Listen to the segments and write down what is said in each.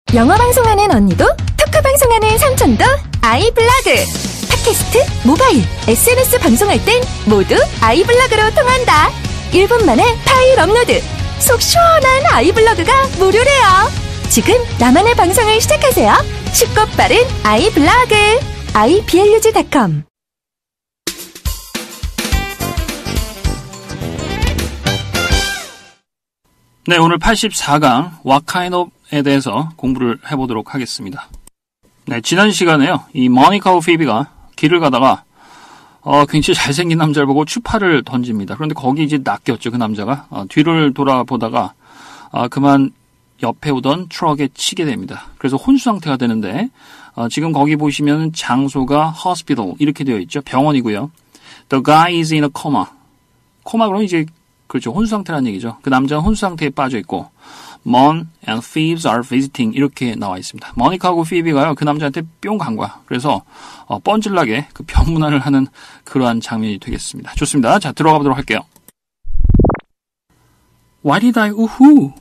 영어 방송하는 언니도 토크 방송하는 삼촌도 아이블로그 팟캐스트, 모바일, SNS 방송할 땐 모두 아이블로그로 통한다. 1분 만에 파일 업로드, 속 시원한 아이블로그가 무료래요. 지금 나만의 방송을 시작하세요. 쉽고 빠른 아이블로그 iblog.com. 네, 오늘 84강 What kind of에 대해서 공부를 해보도록 하겠습니다. 네, 지난 시간에요. 이 모니카하고 피비가 길을 가다가 굉장히 잘생긴 남자를 보고 추파를 던집니다. 그런데 거기 이제 낚였죠, 그 남자가. 뒤를 돌아보다가 그만 옆에 오던 트럭에 치게 됩니다. 그래서 혼수 상태가 되는데 지금 거기 보시면 장소가 hospital 이렇게 되어 있죠. 병원이고요. The guy is in a coma. 코마 그러면 이제 그렇죠. 혼수 상태라는 얘기죠. 그 남자는 혼수 상태에 빠져 있고 Mon and Phoebes are visiting 이렇게 나와 있습니다. 모니카하고 피비가요. 그 남자한테 뿅 간 거야. 그래서 뻔질나게 그 병문안을 하는 그러한 장면이 되겠습니다. 좋습니다. 자, 들어가 보도록 할게요. Why did I 우후?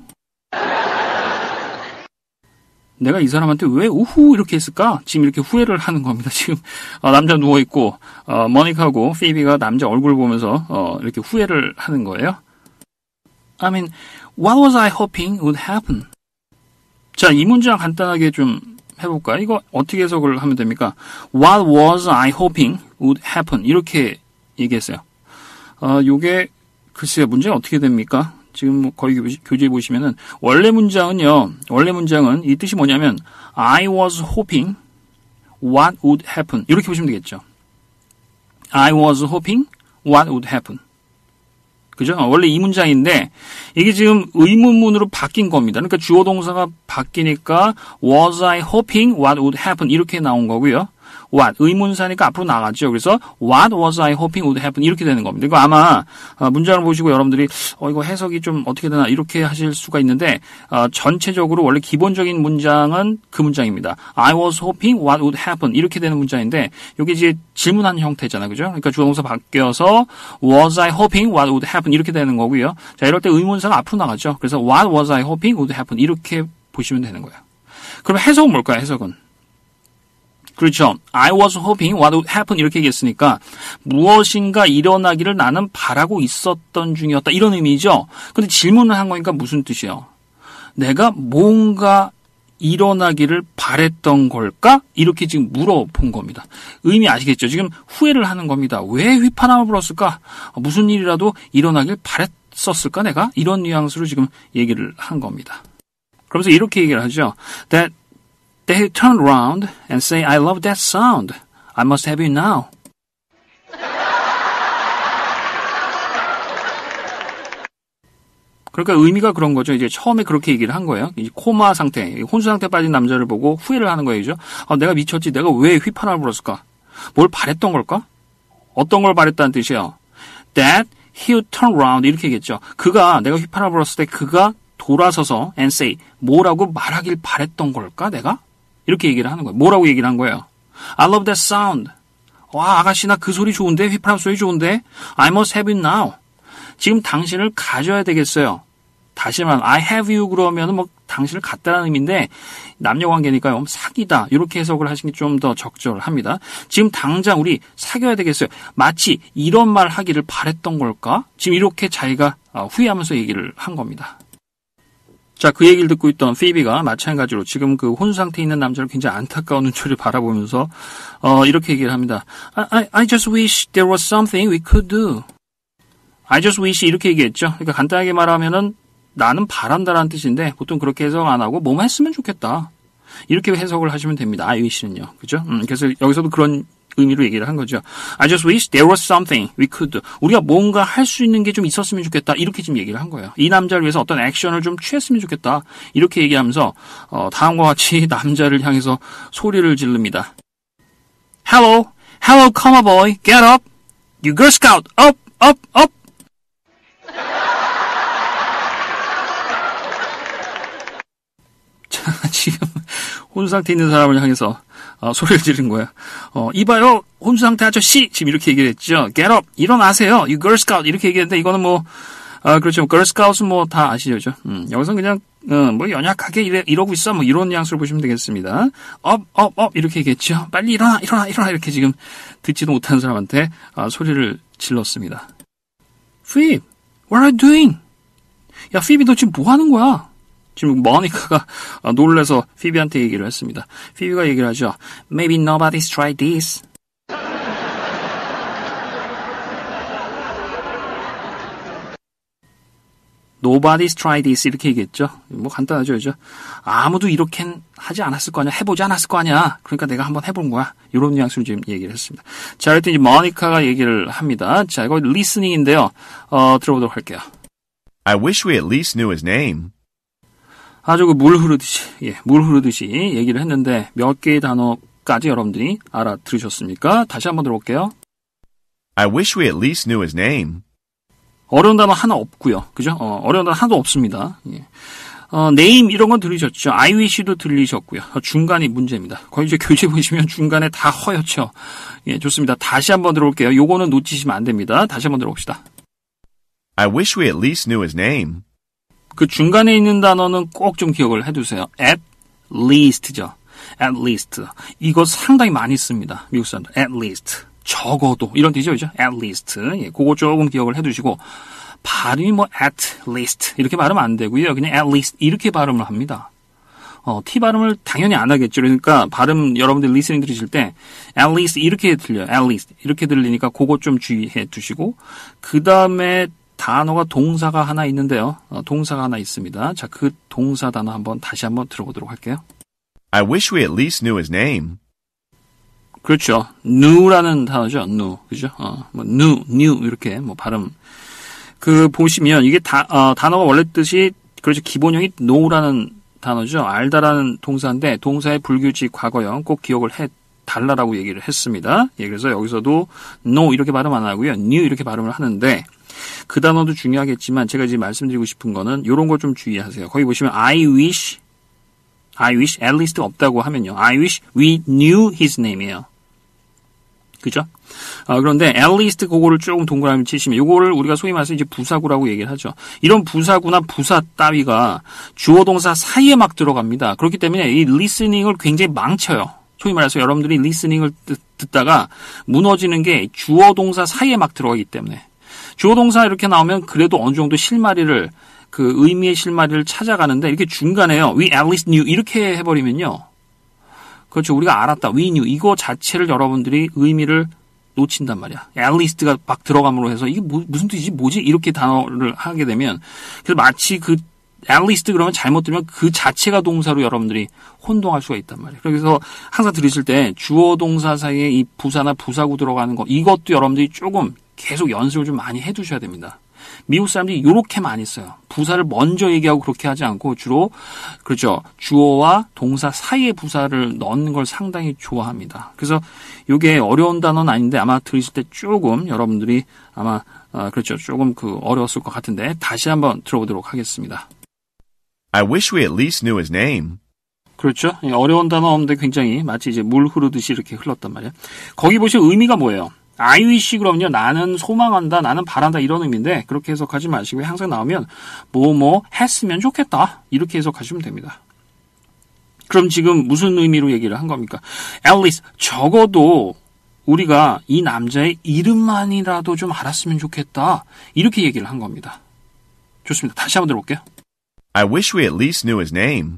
내가 이 사람한테 왜 우후 이렇게 했을까? 지금 이렇게 후회를 하는 겁니다. 지금 남자 누워있고 모니카하고 피비가 남자 얼굴 보면서 이렇게 후회를 하는 거예요. I mean, what was I hoping would happen? 자, 이 문장 간단하게 좀 해볼까요? 이거 어떻게 해석을 하면 됩니까? What was I hoping would happen? 이렇게 얘기했어요. 요게 글쎄요, 문제가 어떻게 됩니까? 지금 거기 교재에 보시면은 원래 문장은 이 뜻이 뭐냐면 I was hoping what would happen 이렇게 보시면 되겠죠. I was hoping what would happen. 그죠? 원래 이 문장인데 이게 지금 의문문으로 바뀐 겁니다. 그러니까 주어 동사가 바뀌니까 was I hoping what would happen 이렇게 나온 거고요. What 의문사니까 앞으로 나가죠. 그래서 What was I hoping would happen 이렇게 되는 겁니다. 이거 아마 문장을 보시고 여러분들이 이거 해석이 좀 어떻게 되나 이렇게 하실 수가 있는데 전체적으로 원래 기본적인 문장은 그 문장입니다. I was hoping what would happen 이렇게 되는 문장인데 이게 이제 질문하는 형태잖아요. 그죠? 그러니까 주어동사 바뀌어서 Was I hoping what would happen 이렇게 되는 거고요. 자, 이럴 때 의문사가 앞으로 나가죠. 그래서 What was I hoping would happen 이렇게 보시면 되는 거예요. 그럼 해석은 뭘까요? 해석은 그렇죠. I was hoping what would happen 이렇게 얘기했으니까 무엇인가 일어나기를 나는 바라고 있었던 중이었다. 이런 의미죠. 근데 질문을 한 거니까 무슨 뜻이에요? 내가 뭔가 일어나기를 바랬던 걸까? 이렇게 지금 물어본 겁니다. 의미 아시겠죠? 지금 후회를 하는 겁니다. 왜 휘파람을 불었을까? 무슨 일이라도 일어나길 바랬었을까 내가? 이런 뉘앙스로 지금 얘기를 한 겁니다. 그러면서 이렇게 얘기를 하죠. That They turn around and say, I love that sound. I must have you now. 그러니까 의미가 그런 거죠. 이제 처음에 그렇게 얘기를 한 거예요. 이제 코마 상태, 혼수 상태에 빠진 남자를 보고 후회를 하는 거예요. 내가 미쳤지. 내가 왜 휘파람을 불었을까? 뭘 바랬던 걸까? 어떤 걸 바랬다는 뜻이에요. That he would turn around 이렇게 얘기했죠. 내가 휘파람을 불었을 때 그가 돌아서서 and say, 뭐라고 말하길 바랬던 걸까? 내가? 이렇게 얘기를 하는 거예요. 뭐라고 얘기를 한 거예요? I love that sound. 와, 아가씨 나 그 소리 좋은데? 휘파람 소리 좋은데? I must have you now. 지금 당신을 가져야 되겠어요. 다시 말하면 I have you 그러면 뭐 당신을 갖다라는 의미인데 남녀관계니까요. 사귀다 이렇게 해석을 하시는 게 좀 더 적절합니다. 지금 당장 우리 사귀어야 되겠어요. 마치 이런 말 하기를 바랬던 걸까? 지금 이렇게 자기가 후회하면서 얘기를 한 겁니다. 자, 그 얘기를 듣고 있던 피비가 마찬가지로 지금 그 혼수 상태에 있는 남자를 굉장히 안타까운 눈초리를 바라보면서 이렇게 얘기를 합니다. I just wish there was something we could do. I just wish 이렇게 얘기했죠. 그러니까 간단하게 말하면은 나는 바란다라는 뜻인데 보통 그렇게 해석 안 하고 뭐만 했으면 좋겠다. 이렇게 해석을 하시면 됩니다. I wish는요. 그죠? 그래서 여기서도 그런 의미로 얘기를 한 거죠. I just wish there was something we could do. 우리가 뭔가 할 수 있는 게 좀 있었으면 좋겠다. 이렇게 지금 얘기를 한 거예요. 이 남자를 위해서 어떤 액션을 좀 취했으면 좋겠다. 이렇게 얘기하면서 다음과 같이 남자를 향해서 소리를 지릅니다. Hello, hello, come boy, get up. You girl scout, up, up, up. 자, 지금 혼수 상태에 있는 사람을 향해서 소리를 지른 거야. 이봐요, 혼수 상태 아저씨! 지금 이렇게 얘기를 했죠. Get up! 일어나세요! You girl scout! 이렇게 얘기했는데, 이거는 뭐, 그렇죠. 걸스카우트 뭐 다 아시죠? 여기서 그냥 뭐 연약하게 이러고 있어 뭐 이런 뉘앙스로 보시면 되겠습니다. 업 이렇게 얘기했죠. 빨리 일어나 이렇게 지금 듣지도 못하는 사람한테 소리를 질렀습니다. Phoebe, what are you doing? 야, 피비 너 지금 뭐 하는 거야? 지금 머니카가 놀라서 피비한테 얘기를 했습니다. 피비가 얘기를 하죠. Maybe nobody's tried this. Nobody's tried this 이렇게 얘기했죠. 뭐 간단하죠, 그죠? 아무도 이렇게는 하지 않았을 거 아니야. 해보지 않았을 거 아니야. 그러니까 내가 한번 해본 거야. 이런 뉘앙스로 지금 얘기를 했습니다. 자, 그랬더니 이제 머니카가 얘기를 합니다. 자, 이거 리스닝인데요. 들어보도록 할게요. I wish we at least knew his name. 아주 물 흐르듯이 얘기를 했는데 몇 개의 단어까지 여러분들이 알아들으셨습니까? 다시 한번 들어볼게요. I wish we at least knew his name. 어려운 단어 하나 없고요. 그죠? 어려운 단어 하나도 없습니다. 예. name 이런 건 들으셨죠? I wish도 들리셨고요. 중간이 문제입니다. 거기 이제 교재 보시면 중간에 다 허옇죠? 예, 좋습니다. 다시 한번 들어볼게요. 요거는 놓치시면 안 됩니다. 다시 한번 들어봅시다. I wish we at least knew his name. 그 중간에 있는 단어는 꼭 좀 기억을 해두세요. At least죠. At least. 이거 상당히 많이 씁니다. 미국 사람들. At least. 적어도. 이런 뜻이죠. 그죠? At least. 예, 그거 조금 기억을 해두시고 발음이 뭐 at least 이렇게 발음은 안 되고요. 그냥 at least 이렇게 발음을 합니다. T 발음을 당연히 안 하겠죠. 그러니까 발음 여러분들 리스닝 들으실 때 at least 이렇게 들려요. at least 이렇게 들리니까 그거 좀 주의해 두시고 그 다음에 단어가 동사가 하나 있는데요. 동사가 하나 있습니다. 자, 그 동사 단어 다시 한번 들어보도록 할게요. I wish we at least knew his name. 그렇죠. knew라는 단어죠. new. 그죠? 뭐 new 이렇게 뭐 발음. 보시면 이게 단어가 원래 뜻이 그렇죠. 기본형이 know라는 단어죠. 알다라는 동사인데 동사의 불규칙 과거형 꼭 기억을 해 달라라고 얘기를 했습니다. 예, 그래서 여기서도 know 이렇게 발음 안 하고요. new 이렇게 발음을 하는데 그 단어도 중요하겠지만 제가 이제 말씀드리고 싶은 거는 이런 거 좀 주의하세요. 거기 보시면 I wish at least 없다고 하면요. I wish we knew his name이에요. 그죠? 그런데 at least 그거를 조금 동그라미 치시면 요거를 우리가 소위 말해서 이제 부사구라고 얘기를 하죠. 이런 부사구나 부사 따위가 주어 동사 사이에 막 들어갑니다. 그렇기 때문에 이 리스닝을 굉장히 망쳐요. 소위 말해서 여러분들이 리스닝을 듣다가 무너지는 게 주어 동사 사이에 막 들어가기 때문에 주어 동사 이렇게 나오면 그래도 어느 정도 실마리를 그 의미의 실마리를 찾아가는데 이렇게 중간에요. We at least knew 이렇게 해버리면요. 그렇죠. 우리가 알았다. We knew 이거 자체를 여러분들이 의미를 놓친단 말이야. at least가 막 들어감으로 해서 이게 무슨 뜻이지? 뭐지? 이렇게 단어를 하게 되면 그래서 마치 그 at least 그러면 잘못 들으면 그 자체가 동사로 여러분들이 혼동할 수가 있단 말이에요. 그래서 항상 들으실 때 주어 동사 사이에 이 부사나 부사구 들어가는 거 이것도 여러분들이 조금 계속 연습을 좀 많이 해두셔야 됩니다. 미국 사람들이 이렇게 많이 써요. 부사를 먼저 얘기하고 그렇게 하지 않고 주로 그렇죠. 주어와 동사 사이에 부사를 넣는 걸 상당히 좋아합니다. 그래서 이게 어려운 단어는 아닌데 아마 들으실 때 조금 여러분들이 아마 그렇죠. 조금 어려웠을 것 같은데 다시 한번 들어보도록 하겠습니다. I wish we at least knew his name. 그렇죠. 어려운 단어 없는데 굉장히 마치 이제 물 흐르듯이 이렇게 흘렀단 말이에요. 거기 보시면 의미가 뭐예요? I wish 그러면요. 나는 소망한다, 나는 바란다 이런 의미인데 그렇게 해석하지 마시고 항상 나오면 뭐 했으면 좋겠다 이렇게 해석하시면 됩니다. 그럼 지금 무슨 의미로 얘기를 한 겁니까? At least 적어도 우리가 이 남자의 이름만이라도 좀 알았으면 좋겠다 이렇게 얘기를 한 겁니다. 좋습니다. 다시 한번 들어볼게요. I wish we at least knew his name.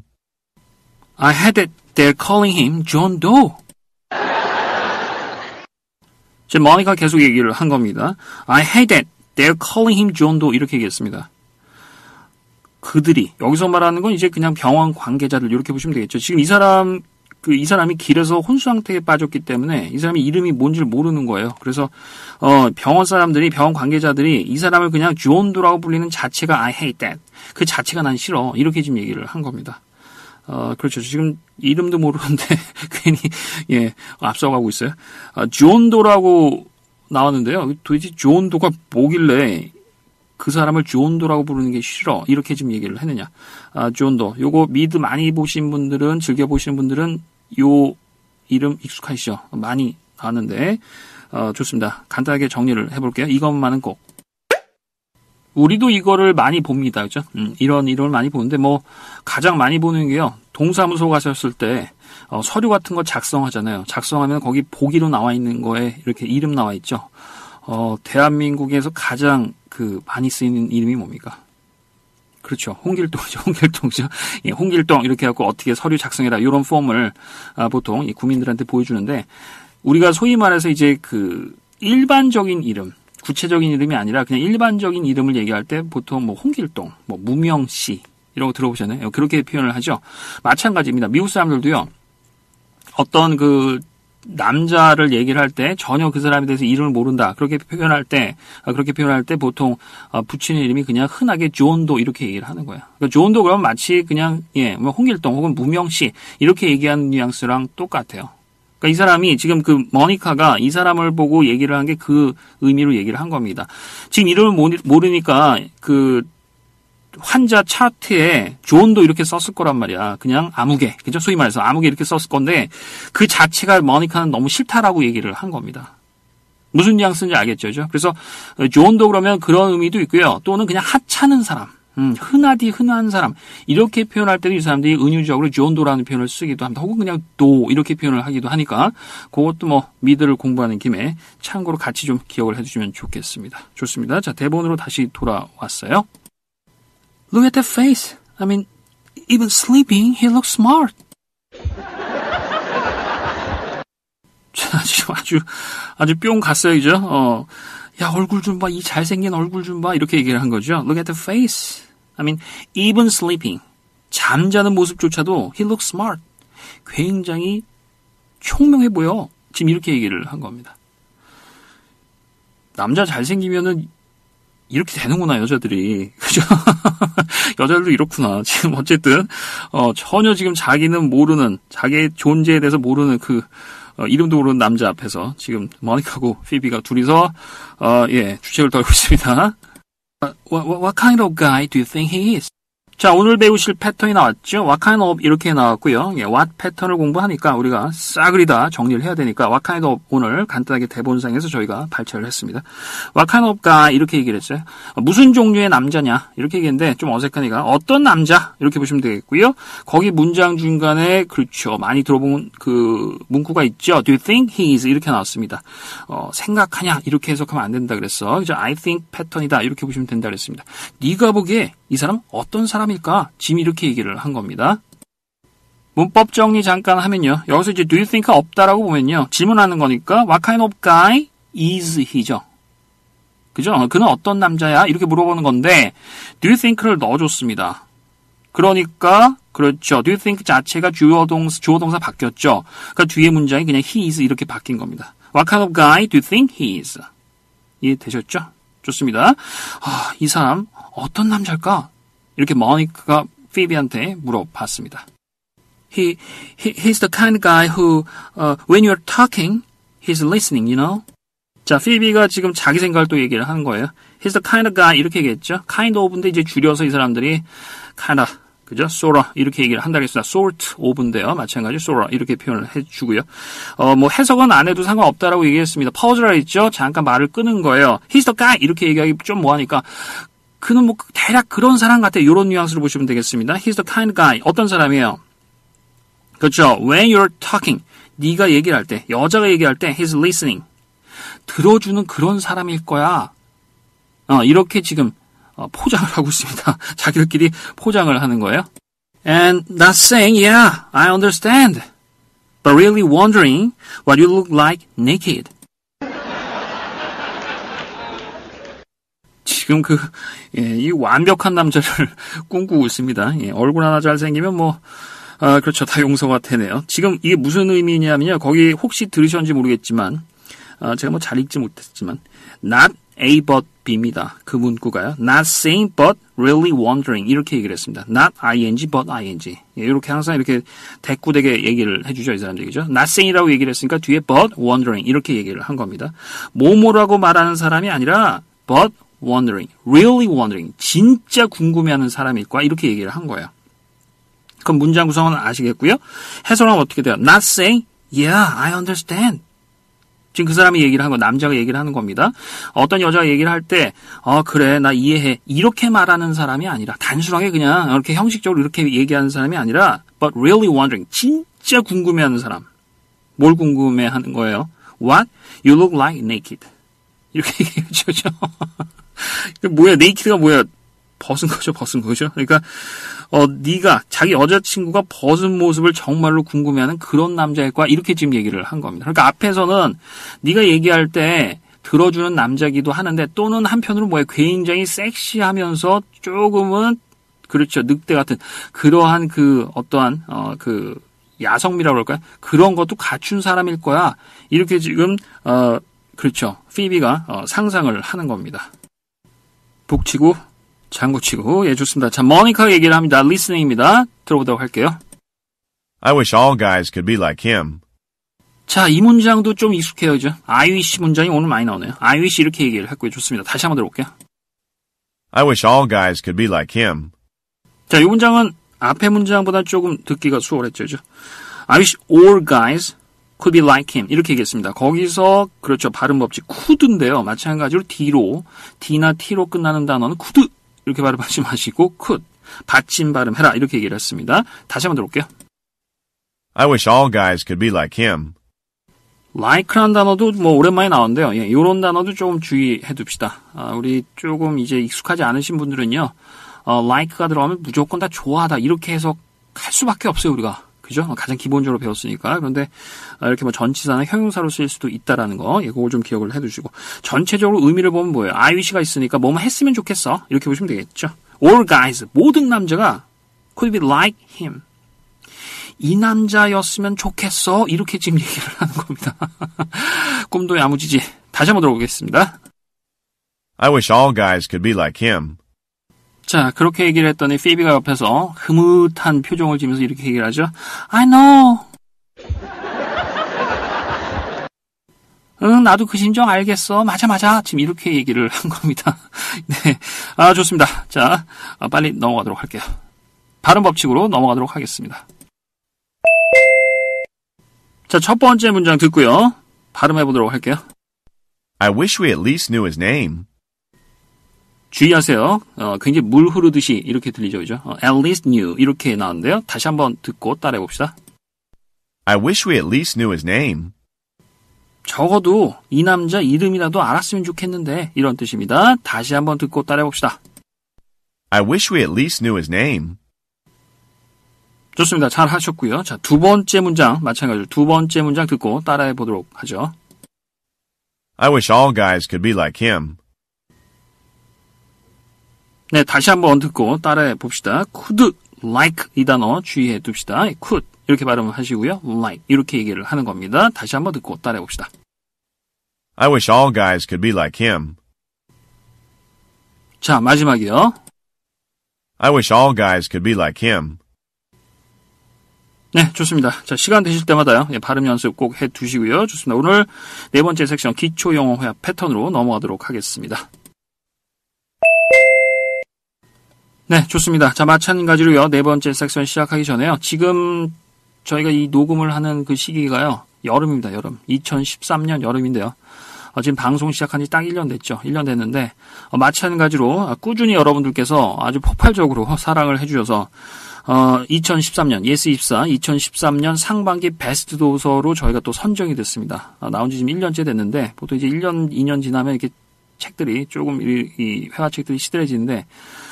I had it. They're calling him John Doe. 지금 머니가 계속 얘기를 한 겁니다. I hate it. They're calling him John Doe. 이렇게 얘기했습니다. 그들이 여기서 말하는 건 이제 그냥 병원 관계자들 이렇게 보시면 되겠죠. 지금 이 사람이 길에서 혼수 상태에 빠졌기 때문에 이 사람이 이름이 뭔지를 모르는 거예요. 그래서 병원 관계자들이 이 사람을 그냥 존 도라고 불리는 자체가 I hate that. 그 자체가 난 싫어. 이렇게 지금 얘기를 한 겁니다. 그렇죠. 지금 이름도 모르는데 괜히 앞서가고 있어요. 존 도라고 나왔는데요. 도대체 존 도가 뭐길래 그 사람을 존 도라고 부르는 게 싫어. 이렇게 지금 얘기를 했느냐. 존 도. 요거 미드 많이 보신 분들은 즐겨 보시는 분들은 요 이름 익숙하시죠. 많이 나왔는데 좋습니다. 간단하게 정리를 해볼게요. 이것만은 꼭 우리도 이거를 많이 봅니다. 그죠? 이런 이름을 많이 보는데, 뭐, 가장 많이 보는 게요, 동사무소 가셨을 때, 서류 같은 거 작성하잖아요. 작성하면 거기 보기로 나와 있는 거에 이렇게 이름 나와 있죠. 대한민국에서 가장 많이 쓰이는 이름이 뭡니까? 그렇죠. 홍길동이죠. 홍길동이죠. 예, 홍길동 이렇게 해갖고 어떻게 서류 작성해라. 이런 폼을 보통 국민들한테 보여주는데, 우리가 소위 말해서 이제 일반적인 이름, 구체적인 이름이 아니라 그냥 일반적인 이름을 얘기할 때 보통 뭐 홍길동, 뭐 무명씨 이런 거 들어보셨나요? 그렇게 표현을 하죠. 마찬가지입니다. 미국 사람들도요. 어떤 남자를 얘기를 할 때 전혀 그 사람에 대해서 이름을 모른다. 그렇게 표현할 때 보통 붙이는 이름이 그냥 흔하게 존도 이렇게 얘기를 하는 거예요. 그러니까 존도 그러면 마치 그냥 뭐 홍길동 혹은 무명씨 이렇게 얘기하는 뉘앙스랑 똑같아요. 그러니까 이 사람이 지금 머니카가 이 사람을 보고 얘기를 한 게 그 의미로 얘기를 한 겁니다. 지금 이름을 모르니까 환자 차트에 존도 이렇게 썼을 거란 말이야. 그냥 아무개. 그죠? 소위 말해서 아무개 이렇게 썼을 건데 그 자체가 머니카는 너무 싫다라고 얘기를 한 겁니다. 무슨 뉘앙스인지 알겠죠? 그래서 존도 그러면 그런 의미도 있고요. 또는 그냥 하찮은 사람. 흔한 사람. 이렇게 표현할 때도 이 사람들이 은유적으로 존도라는 표현을 쓰기도 합니다. 혹은 그냥 도 이렇게 표현을 하기도 하니까 그것도 뭐 미드를 공부하는 김에 참고로 같이 좀 기억을 해주시면 좋겠습니다. 좋습니다. 자, 대본으로 다시 돌아왔어요. Look at that face. I mean, even sleeping, he looks smart. 자, 지금 아주 뿅 갔어요, 그죠? 야, 얼굴 좀 봐. 이 잘생긴 얼굴 좀 봐. 이렇게 얘기를 한 거죠. Look at the face. I mean, even sleeping. 잠자는 모습조차도 he looks smart. 굉장히 총명해 보여. 지금 이렇게 얘기를 한 겁니다. 남자 잘생기면은 이렇게 되는구나, 여자들이. 그죠? 여자들도 이렇구나. 지금 어쨌든, 전혀 지금 자기는 모르는, 자기의 존재에 대해서 모르는 이름도 모르는 남자 앞에서 지금 머니카하고 피비가 둘이서, 주책을 떨고 있습니다. What kind of guy do you think he is? 자, 오늘 배우실 패턴이 나왔죠? What kind of 이렇게 나왔고요. what 패턴을 공부하니까 우리가 싸그리 다 정리를 해야 되니까 what kind of 오늘 간단하게 대본상에서 저희가 발췌를 했습니다. What kind of guy 이렇게 얘기를 했어요. 무슨 종류의 남자냐 이렇게 얘기했는데 좀 어색하니까 어떤 남자 이렇게 보시면 되겠고요. 거기 문장 중간에 그렇죠. 많이 들어본 문구가 있죠. Do you think he is 이렇게 나왔습니다. 생각하냐 이렇게 해석하면 안 된다 그랬어. 그죠? I think 패턴이다 이렇게 보시면 된다 그랬습니다. 네가 보기에 이 사람 어떤 사람일까? 지금 이렇게 얘기를 한 겁니다. 문법 정리 잠깐 하면요. 여기서 이제 do you think 없다라고 보면요. 질문하는 거니까 what kind of guy is he죠. 그죠? 그는 어떤 남자야? 이렇게 물어보는 건데 do you think를 넣어줬습니다. 그러니까 그렇죠. do you think 자체가 주어 동사 바뀌었죠. 그러니까 뒤에 문장이 그냥 he is 이렇게 바뀐 겁니다. What kind of guy do you think he is? 이해되셨죠? 좋습니다. 이 사람 어떤 남자일까? 이렇게 머니카가 피비한테 물어봤습니다. He's the kind of guy who, when you're talking, he's listening, you know? 자, 피비가 지금 자기 생각을 또 얘기를 하는 거예요. He's the kind of guy, 이렇게 얘기했죠. kind of인데 이제 줄여서 이 사람들이 kind of, 그죠? sorta, 이렇게 얘기를 한다고 했습니다. sort of인데요. 마찬가지 sorta, 이렇게 표현을 해주고요. 뭐 해석은 안 해도 상관없다라고 얘기했습니다. 파우즈라 했죠? 잠깐 말을 끄는 거예요. He's the guy, 이렇게 얘기하기 좀 뭐하니까, 그는 뭐 대략 그런 사람 같아. 이런 뉘앙스로 보시면 되겠습니다. He's the kind of guy. 어떤 사람이에요? 그렇죠. When you're talking. 네가 얘기를 할 때, 여자가 얘기할 때 he's listening. 들어주는 그런 사람일 거야. 이렇게 지금 포장을 하고 있습니다. 자기들끼리 포장을 하는 거예요. And not saying, yeah, I understand. But really wondering what you look like naked. 지금 이 완벽한 남자를 꿈꾸고 있습니다. 얼굴 하나 잘생기면 그렇죠. 다 용서가 되네요. 지금 이게 무슨 의미냐면요. 거기 혹시 들으셨는지 모르겠지만, 제가 잘 읽지 못했지만, not A but B입니다. 그 문구가요. Not saying but really wondering. 이렇게 얘기를 했습니다. Not ing but ing. 이렇게 항상 이렇게 대꾸되게 얘기를 해주죠. 이 사람들이죠. Not saying이라고 얘기를 했으니까 뒤에 but wondering. 이렇게 얘기를 한 겁니다. 뭐뭐라고 말하는 사람이 아니라 but wondering, really wondering, 진짜 궁금해하는 사람일 거야. 이렇게 얘기를 한 거예요. 그럼 문장 구성은 아시겠고요. 해석은 어떻게 돼요? Not saying, yeah, I understand. 지금 그 사람이 얘기를 하는 거, 남자가 얘기를 하는 겁니다. 어떤 여자가 얘기를 할 때, 그래, 나 이해해. 이렇게 말하는 사람이 아니라, 단순하게 그냥 이렇게 형식적으로 이렇게 얘기하는 사람이 아니라, but really wondering. 진짜 궁금해하는 사람. 뭘 궁금해하는 거예요? What? You look like naked. 이렇게 얘기하죠. 뭐야, naked가 뭐야? 벗은 거죠. 그러니까, 네가 자기 여자친구가 벗은 모습을 정말로 궁금해하는 그런 남자일 거야. 이렇게 지금 얘기를 한 겁니다. 그러니까 앞에서는 네가 얘기할 때 들어주는 남자기도 하는데 또는 한편으로 뭐야, 굉장히 섹시하면서 조금은 그렇죠, 늑대 같은 그러한 그 어떠한 그 야성미라고 그럴까요? 그런 것도 갖춘 사람일 거야. 이렇게 지금 그렇죠, 피비가 상상을 하는 겁니다. 북치고 장구치고. 예, 좋습니다. 자, 모니카 얘기를 합니다. listening입니다. 들어보도록 할게요. I wish all guys could be like him. 자, 이 문장도 좀 익숙해요, 그죠? I wish 문장이 오늘 많이 나오네요. I wish 이렇게 얘기를 했고요. 좋습니다. 다시 한번 들어볼게요. I wish all guys could be like him. 자, 이 문장은 앞에 문장보다 조금 듣기가 수월했죠, 그죠? I wish all guys could be like him. 이렇게 얘기했습니다. 거기서, 그렇죠, 발음 법칙, could인데요. 마찬가지로 D나 T로 끝나는 단어는 could. 이렇게 발음하지 마시고 could, 받침 발음해라 이렇게 얘기를 했습니다. 다시 한번 들어볼게요. I wish all guys could be like him. like라는 단어도 뭐 오랜만에 나오는데요. 예, 이런 단어도 조금 주의해 둡시다. 우리 조금 이제 익숙하지 않으신 분들은요, like가 들어가면 무조건 다 좋아하다 이렇게 해석할 수밖에 없어요, 우리가. 그죠? 가장 기본적으로 배웠으니까. 그런데 이렇게 뭐 전치사나 형용사로 쓰일 수도 있다라는 거, 예, 그걸 좀 기억을 해두시고. 전체적으로 의미를 보면 뭐예요? I wish가 있으니까 뭐만 했으면 좋겠어. 이렇게 보시면 되겠죠. All guys, 모든 남자가 could be like him. 이 남자였으면 좋겠어. 이렇게 지금 얘기를 하는 겁니다. 꿈도 야무지지. 다시 한번 들어보겠습니다. I wish all guys could be like him. 자, 그렇게 얘기를 했더니 피비가 옆에서 흐뭇한 표정을 지면서 이렇게 얘기를 하죠. I know. 응, 나도 그 심정 알겠어. 맞아. 지금 이렇게 얘기를 한 겁니다. 네, 좋습니다. 자, 빨리 넘어가도록 할게요. 발음 법칙으로 넘어가도록 하겠습니다. 자, 첫 번째 문장 듣고요. 발음해보도록 할게요. I wish we at least knew his name. 주의하세요. 굉장히 물 흐르듯이 이렇게 들리죠, 그죠? At least knew 이렇게 나오는데요. 다시 한번 듣고 따라해봅시다. I wish we at least knew his name. 적어도 이 남자 이름이라도 알았으면 좋겠는데 이런 뜻입니다. 다시 한번 듣고 따라해봅시다. I wish we at least knew his name. 좋습니다. 잘 하셨고요. 자, 두 번째 문장 마찬가지로 두 번째 문장 듣고 따라해보도록 하죠. I wish all guys could be like him. 네, 다시 한번 듣고 따라해 봅시다. could, like 이 단어 주의해 둡시다. could 이렇게 발음을 하시고요. like 이렇게 얘기를 하는 겁니다. 다시 한번 듣고 따라해 봅시다. I wish all guys could be like him. 자, 마지막이요. I wish all guys could be like him. 네, 좋습니다. 자, 시간 되실 때마다요. 예, 발음 연습 꼭 해 두시고요. 좋습니다. 오늘 네 번째 섹션 기초 영어 회화 패턴으로 넘어가도록 하겠습니다. 네, 좋습니다. 자, 마찬가지로요. 네 번째 섹션 시작하기 전에요. 지금 저희가 이 녹음을 하는 그 시기가요. 여름입니다, 여름. 2013년 여름인데요. 지금 방송 시작한 지 딱 1년 됐죠. 1년 됐는데, 마찬가지로 꾸준히 여러분들께서 아주 폭발적으로 사랑을 해주셔서, 2013년, 예스24, 2013년 상반기 베스트 도서로 저희가 또 선정이 됐습니다. 나온 지 지금 1년째 됐는데, 보통 이제 1년, 2년 지나면 이렇게 책들이 조금 이 회화책들이 시들해지는데,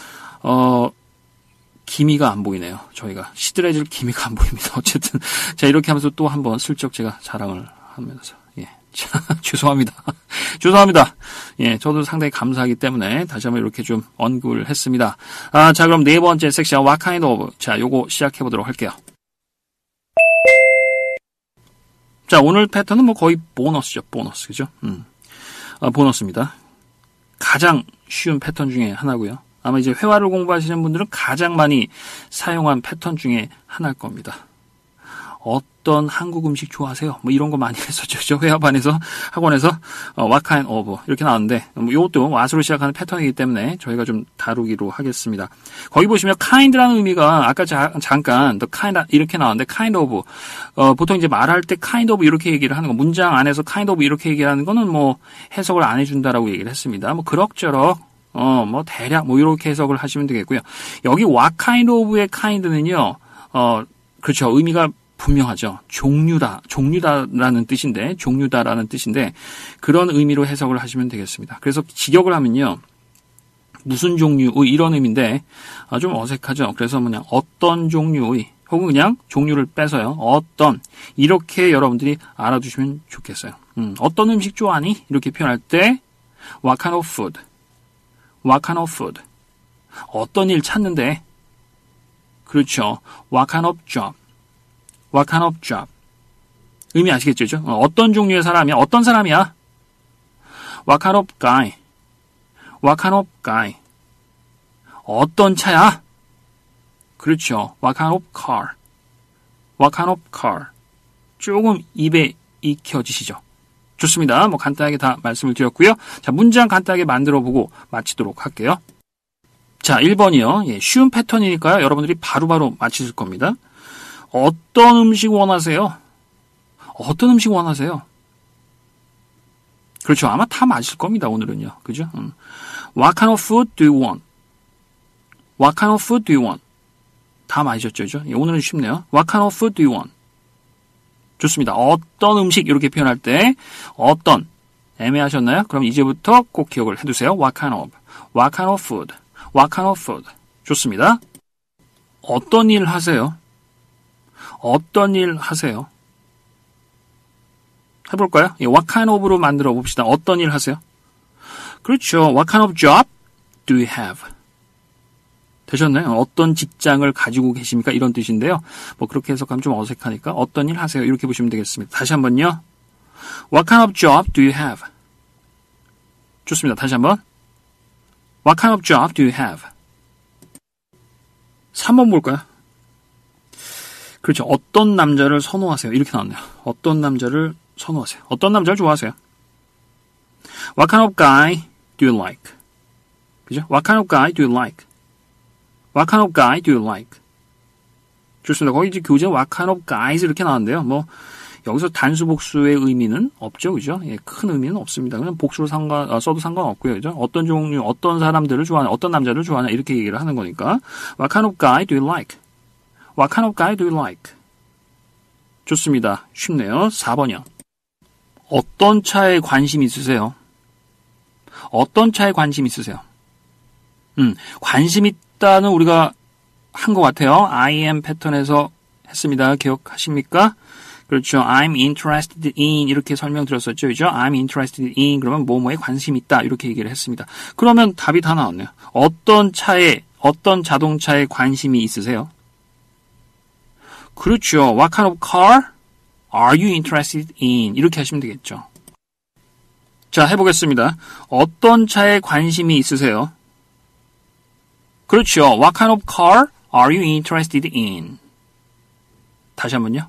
기미가 안 보이네요. 저희가 시들해질 기미가 안 보입니다. 어쨌든 자, 이렇게 하면서 또 한번 슬쩍 제가 자랑을 하면서 자, 죄송합니다. 예, 저도 상당히 감사하기 때문에 다시 한번 이렇게 좀 언급을 했습니다. 자, 그럼 네 번째 섹션 What kind of? 자, 요거 시작해 보도록 할게요. 자, 오늘 패턴은 뭐 거의 보너스죠. 보너스, 그죠? 보너스입니다. 가장 쉬운 패턴 중에 하나고요. 아마 이제 회화를 공부하시는 분들은 가장 많이 사용한 패턴 중에 하나일 겁니다. 어떤 한국 음식 좋아하세요? 뭐 이런 거 많이 했었죠. 저 회화반에서 학원에서 what kind of 이렇게 나왔는데 뭐 이것도 what으로 시작하는 패턴이기 때문에 저희가 좀 다루기로 하겠습니다. 거기 보시면 kind라는 의미가 아까 잠깐 the kind 이렇게 나왔는데 kind of 보통 이제 말할 때 kind of 이렇게 얘기를 하는 거 문장 안에서 kind of 이렇게 얘기하는 거는 뭐 해석을 안 해준다라고 얘기를 했습니다. 뭐 그럭저럭 뭐 대략 뭐 이렇게 해석을 하시면 되겠고요. 여기 what kind of의 kind는요 그렇죠. 의미가 분명하죠. 종류다라는 뜻인데 그런 의미로 해석을 하시면 되겠습니다. 그래서 직역을 하면요. 무슨 종류의 이런 의미인데 좀 어색하죠. 그래서 그냥 어떤 종류의 혹은 그냥 종류를 빼서요. 어떤 이렇게 여러분들이 알아두시면 좋겠어요. 어떤 음식 좋아하니? 이렇게 표현할 때 what kind of food? What kind of food? 어떤 일 찾는데? 그렇죠. What kind of job? What kind of job? 의미 아시겠죠? 어떤 종류의 사람이야? 어떤 사람이야? What kind of guy? What kind of guy? 어떤 차야? 그렇죠. What kind of car? What kind of car? 조금 입에 익혀지시죠? 좋습니다. 뭐 간단하게 다 말씀을 드렸고요. 자, 문장 간단하게 만들어 보고 마치도록 할게요. 자, 1번이요. 쉬운 패턴이니까요. 여러분들이 바로바로 맞히실 겁니다. 어떤 음식 원하세요? 어떤 음식 원하세요? 그렇죠. 아마 다 맞을 겁니다. 오늘은요. 그죠? What kind of food do you want? What kind of food do you want? 다 맞으셨죠? 그죠? 오늘은 쉽네요. What kind of food do you want? 좋습니다. 어떤 음식 이렇게 표현할 때 어떤 애매하셨나요? 그럼 이제부터 꼭 기억을 해두세요. What kind of? What kind of food? What kind of food? 좋습니다. 어떤 일 하세요? 어떤 일 하세요? 해볼까요? What kind of로 만들어 봅시다. 어떤 일 하세요? 그렇죠. What kind of job do you have? 되셨나요? 어떤 직장을 가지고 계십니까? 이런 뜻인데요. 뭐 그렇게 해석하면 좀 어색하니까 어떤 일 하세요? 이렇게 보시면 되겠습니다. 다시 한번요. What kind of job do you have? 좋습니다. 다시 한번. What kind of job do you have? 3번 볼까요? 그렇죠. 어떤 남자를 선호하세요? 이렇게 나왔네요. 어떤 남자를 선호하세요? 어떤 남자를 좋아하세요? What kind of guy do you like? 그죠? What kind of guy do you like? What kind of guy do you like? 좋습니다. 거기 이제 교재 What kind of guys 이렇게 나왔는데요. 뭐 여기서 단수 복수의 의미는 없죠, 그죠? 예, 큰 의미는 없습니다. 그냥 복수로 써도 상관없고요, 그죠? 어떤 종류, 어떤 사람들을 좋아하냐, 어떤 남자를 좋아하냐 이렇게 얘기를 하는 거니까 What kind of guy do you like? What kind of guy do you like? 좋습니다. 쉽네요. 4번이요. 어떤 차에 관심 있으세요? 어떤 차에 관심 있으세요? 관심 있다는 우리가 한 것 같아요. I am 패턴에서 했습니다. 기억하십니까? 그렇죠. I'm interested in 이렇게 설명드렸었죠. 그죠? I'm interested in 그러면 뭐뭐에 관심 있다 이렇게 얘기를 했습니다. 그러면 답이 다 나왔네요. 어떤 차에 어떤 자동차에 관심이 있으세요? 그렇죠. What kind of car are you interested in? 이렇게 하시면 되겠죠. 자, 해보겠습니다. 어떤 차에 관심이 있으세요? 그렇죠. What kind of car are you interested in? 다시 한번요.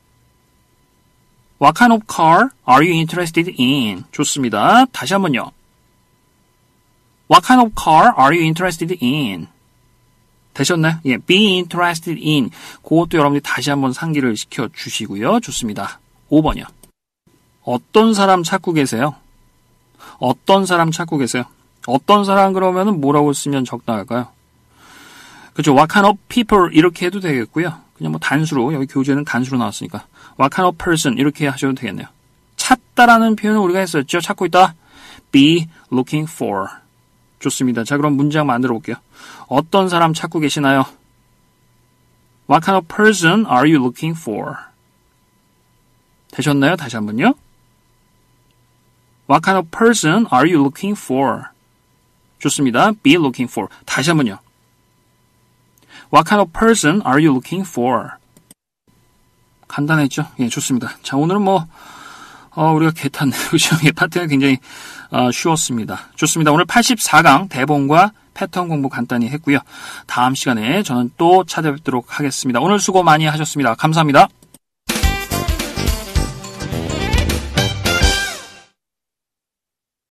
What kind of car are you interested in? 좋습니다. 다시 한번요. What kind of car are you interested in? 되셨나요? 예, be interested in. 그것도 여러분들이 다시 한번 상기를 시켜주시고요. 좋습니다. 5번이요. 어떤 사람 찾고 계세요? 어떤 사람 찾고 계세요? 어떤 사람 그러면은 뭐라고 쓰면 적당할까요? 그렇죠. What kind of people 이렇게 해도 되겠고요. 그냥 뭐 단수로 여기 교재는 단수로 나왔으니까 What kind of person 이렇게 하셔도 되겠네요. 찾다라는 표현을 우리가 했었죠. 찾고 있다. Be looking for. 좋습니다. 자, 그럼 문장 만들어 볼게요. 어떤 사람 찾고 계시나요? What kind of person are you looking for? 되셨나요? 다시 한번요. What kind of person are you looking for? 좋습니다. Be looking for. 다시 한번요. What kind of person are you looking for? 간단했죠? 예, 좋습니다. 자, 오늘은 우리가 개탔네요. 그죠? 예, 파트가 굉장히, 쉬웠습니다. 좋습니다. 오늘 84강 대본과 패턴 공부 간단히 했고요. 다음 시간에 저는 또 찾아뵙도록 하겠습니다. 오늘 수고 많이 하셨습니다. 감사합니다.